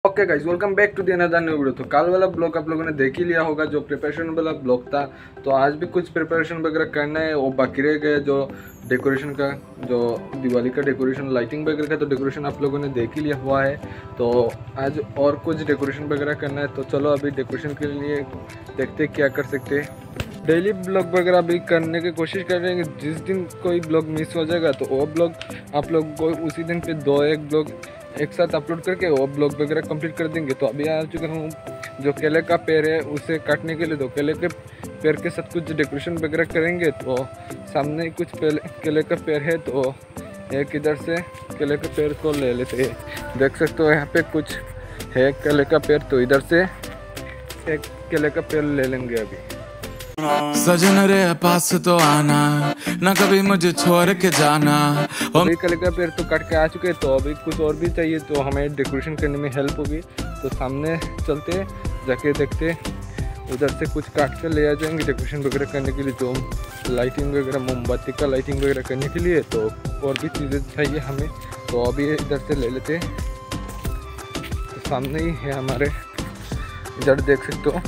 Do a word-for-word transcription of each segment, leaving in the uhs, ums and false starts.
Okay guys, welcome back to the another new video. तो कल वाला ब्लॉग आप लोगों ने देख ही लिया होगा, जो प्रिपरेशन वाला ब्लॉग था। तो आज भी कुछ प्रिपरेशन वगैरह करना है, वो बाकी रह गए जो डेकोरेशन का, जो दिवाली का डेकोरेशन, लाइटिंग वगैरह का तो डेकोरेशन आप लोगों ने देख ही लिया हुआ है। तो आज और कुछ डेकोरेशन वगैरह करना है। तो चलो अभी डेकोरेशन के लिए देखते क्या कर सकते हैं। डेली ब्लॉग वगैरह भी करने की कोशिश कर रहे हैं। जिस दिन कोई ब्लॉग मिस हो जाएगा तो वो ब्लॉग आप लोग को उसी दिन पे दो एक ब्लॉग एक साथ अपलोड करके वो ब्लॉग वगैरह कंप्लीट कर देंगे। तो अभी आ चुका हूँ जो केले का पेड़ है उसे काटने के लिए। तो केले के पेड़ के साथ कुछ डेकोरेशन वगैरह करेंगे। तो सामने कुछ केले का पेड़ है, तो एक इधर से केले के पेड़ को ले लेते हैं। देख सकते हो यहाँ पे कुछ है केले का पेड़, तो इधर से एक केले का पेड़ ले लेंगे अभी। सजन रे पास तो आना, ना कभी मुझे छोड़ के जाना। अभी केले का पेड़ तो काट के आ चुके हैं, तो अभी कुछ और भी चाहिए, तो हमें डेकोरेशन करने में हेल्प होगी। तो सामने चलते जाके देखते, उधर से कुछ काट कर ले आ जाएंगे डेकोरेशन वगैरह करने के लिए, जो लाइटिंग वगैरह, मोमबत्ती का लाइटिंग वगैरह करने के लिए। तो और भी चीज़ें चाहिए हमें, तो अभी इधर से ले लेते। तो सामने ही है हमारे, इधर देख सकते हो।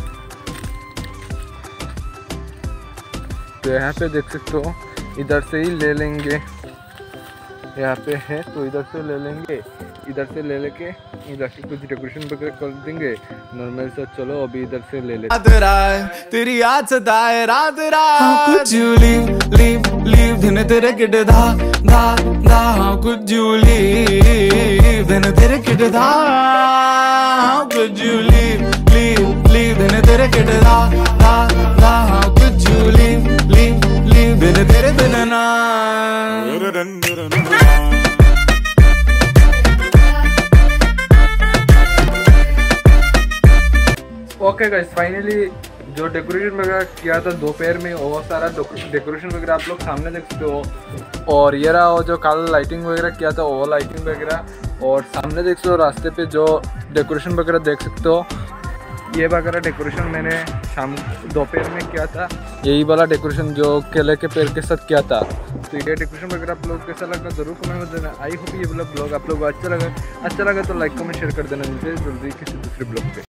तो यहाँ पे देख सकते हो, इधर से ही ले लेंगे। यहाँ पे है तो इधर से ले लेंगे, इधर से ले लेके इधर से कुछ डेकोरेशन वगैरह कर देंगे नॉर्मल से। चलो अभी इधर से ले लेते। रात रात तेरी याद सताए, रात रात कुछ यू लीव लीव लीव दिन तेरे किड धा धा धा कुछ यू लीव दिन तेरे किड धा कुछ यू लीव लीव लीव दिन तेरे किड धा धा धा कुछ यू लीव लीव लीव दिन तेरे बिन ना। ओके गाइस, फाइनली जो डेकोरेशन वगैरह किया था दोपहर में, वो सारा डेकोरेशन वगैरह आप लोग सामने देख सकते हो। और ये रहा वो जो कल लाइटिंग वगैरह किया था, वो लाइटिंग वगैरह। और सामने देख सकते हो रास्ते पे जो डेकोरेशन वगैरह देख सकते हो, ये वगैरह डेकोरेशन मैंने शाम दोपहर में किया था। यही वाला डेकोरेशन जो केले के पेड़ के साथ किया था। तो ये डेकोरेशन वगैरह आप लोग कैसा लगा जरूर कमेंट में देना। आई होप ये वाला ब्लॉग आप लोग को अच्छा लगा अच्छा लगा तो लाइक कमेंट शेयर कर देना। मुझे जल्दी किसी दूसरे ब्लॉग पे।